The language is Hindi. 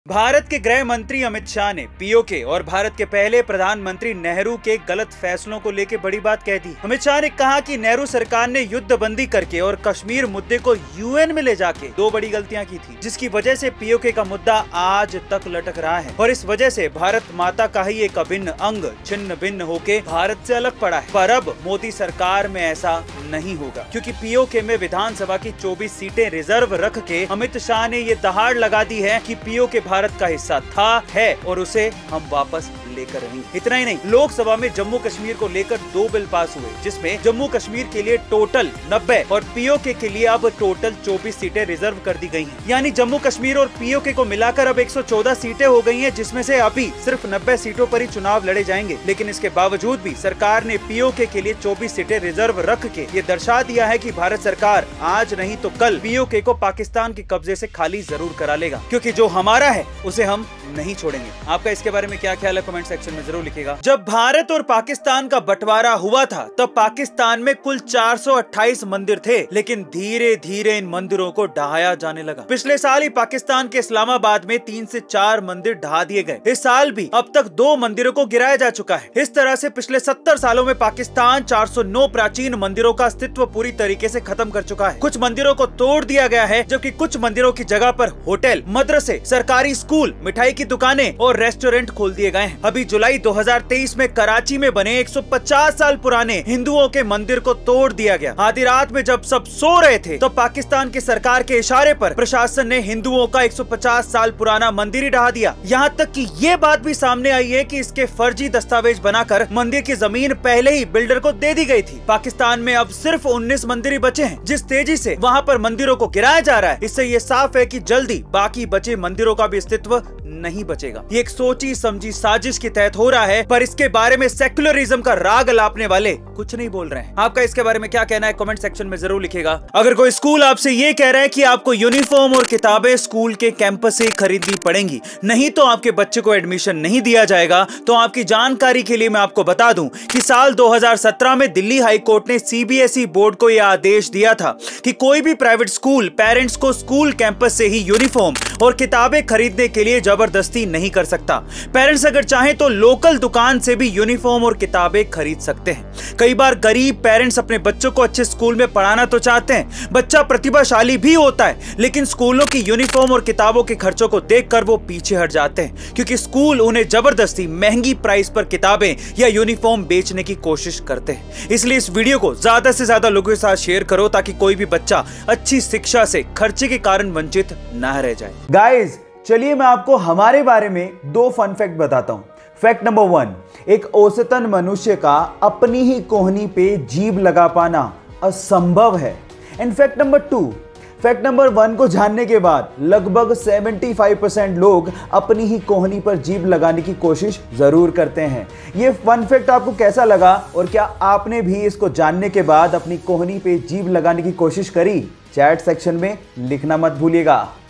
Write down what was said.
भारत के गृह मंत्री अमित शाह ने पीओके और भारत के पहले प्रधानमंत्री नेहरू के गलत फैसलों को लेकर बड़ी बात कह दी। अमित शाह ने कहा कि नेहरू सरकार ने युद्ध बंदी करके और कश्मीर मुद्दे को यूएन में ले जाके दो बड़ी गलतियां की थी, जिसकी वजह से पीओके का मुद्दा आज तक लटक रहा है और इस वजह से भारत माता का ही एक अभिन्न अंग छिन्न भिन्न होके भारत से अलग पड़ा है। पर अब मोदी सरकार में ऐसा नहीं होगा, क्योंकि पीओके में विधानसभा की 24 सीटें रिजर्व रख के अमित शाह ने ये दहाड़ लगा दी है कि पीओके भारत का हिस्सा था, है और उसे हम वापस लेकर रहेंगे। इतना ही नहीं, लोकसभा में जम्मू कश्मीर को लेकर 2 बिल पास हुए, जिसमें जम्मू कश्मीर के लिए टोटल 90 और पीओके के लिए अब टोटल 24 सीटें रिजर्व कर दी गई हैं। यानी जम्मू कश्मीर और पीओके को मिलाकर अब 114 सीटें हो गई हैं, जिसमें से अभी सिर्फ 90 सीटों पर ही चुनाव लड़े जाएंगे। लेकिन इसके बावजूद भी सरकार ने पीओके के लिए 24 सीटें रिजर्व रख के ये दर्शा दिया है कि भारत सरकार आज नहीं तो कल पीओके को पाकिस्तान के कब्जे से खाली जरूर करा लेगा, क्योंकि जो हमारा है उसे हम नहीं छोड़ेंगे। आपका इसके बारे में क्या ख्याल है, कमेंट सेक्शन में जरूर लिखिएगा। जब भारत और पाकिस्तान का बंटवारा हुआ था तब पाकिस्तान में कुल 428 मंदिर थे, लेकिन धीरे धीरे इन मंदिरों को ढहाया जाने लगा। पिछले साल ही पाकिस्तान के इस्लामाबाद में 3 से 4 मंदिर ढहा दिए गए। इस साल भी अब तक 2 मंदिरों को गिराया जा चुका है। इस तरह से पिछले 70 सालों में पाकिस्तान 409 प्राचीन मंदिरों का अस्तित्व पूरी तरीके से खत्म कर चुका है। कुछ मंदिरों को तोड़ दिया गया है, जबकि कुछ मंदिरों की जगह पर होटल, मदरसे, सरकारी स्कूल, मिठाई की दुकानें और रेस्टोरेंट खोल दिए गए हैं। अभी जुलाई 2023 में कराची में बने 150 साल पुराने हिंदुओं के मंदिर को तोड़ दिया गया। आधी रात में जब सब सो रहे थे तो पाकिस्तान की सरकार के इशारे पर प्रशासन ने हिंदुओं का 150 साल पुराना मंदिर ही ढहा दिया। यहाँ तक कि ये बात भी सामने आई है कि इसके फर्जी दस्तावेज बनाकर मंदिर की जमीन पहले ही बिल्डर को दे दी गई थी। पाकिस्तान में अब सिर्फ 19 मंदिर ही बचे हैं। जिस तेजी से वहाँ पर मंदिरों को गिराया जा रहा है, इससे ये साफ है कि जल्दी बाकी बचे मंदिरों का भी अस्तित्व नहीं बचेगा। ये एक सोची समझी साजिश के तहत हो रहा है, पर इसके बारे में सेक्युलरिज्म का राग लापने वाले कुछ नहीं बोल रहे हैं। आपका इसके बारे में क्या कहना है, कमेंट सेक्शन में जरूर लिखिएगा। अगर कोई स्कूल आपसे ये कह रहा है कि आपको यूनिफॉर्म और किताबें स्कूल के कैंपस से खरीदनी पड़ेंगी, नहीं तो आपके बच्चे को एडमिशन नहीं दिया जाएगा, तो आपकी जानकारी के लिए मैं आपको बता दूं कि साल 2017 में दिल्ली हाई कोर्ट ने सीबीएसई बोर्ड को यह आदेश दिया था कि कोई भी प्राइवेट स्कूल पेरेंट्स को स्कूल कैंपस से ही यूनिफॉर्म और किताबें खरीदने के लिए जबरदस्ती नहीं कर सकता। पेरेंट्स अगर चाहें तो लोकल दुकान से भी यूनिफॉर्म और किताबें खरीद सकते हैं। कई बार गरीब पेरेंट्स अपने बच्चों को अच्छे स्कूल में पढ़ाना तो चाहते हैं, बच्चा प्रतिभाशाली भी होता है, लेकिन स्कूलों की यूनिफॉर्म और किताबों के खर्चों को देखकर वो पीछे हट जाते हैं, क्योंकि स्कूल उन्हें जबरदस्ती महंगी प्राइस पर किताबें या यूनिफॉर्म बेचने की कोशिश करते हैं। इसलिए इस वीडियो को ज्यादा से ज्यादा लोगों के साथ शेयर करो, ताकि कोई भी बच्चा अच्छी शिक्षा से खर्चे के कारण वंचित न रह जाए। गाइस, चलिए मैं आपको हमारे बारे में 2 फन फैक्ट बताता हूं। फैक्ट नंबर 1, एक औसतन मनुष्य का अपनी ही कोहनी पे जीभ लगा पाना असंभव है। And fact number 2, fact number 1 को जानने के बाद लगभग 75% लोग अपनी ही कोहनी पर जीभ लगाने की कोशिश जरूर करते हैं। ये फन फैक्ट आपको कैसा लगा और क्या आपने भी इसको जानने के बाद अपनी कोहनी पे जीभ लगाने की कोशिश करी? चैट सेक्शन में लिखना मत भूलिएगा।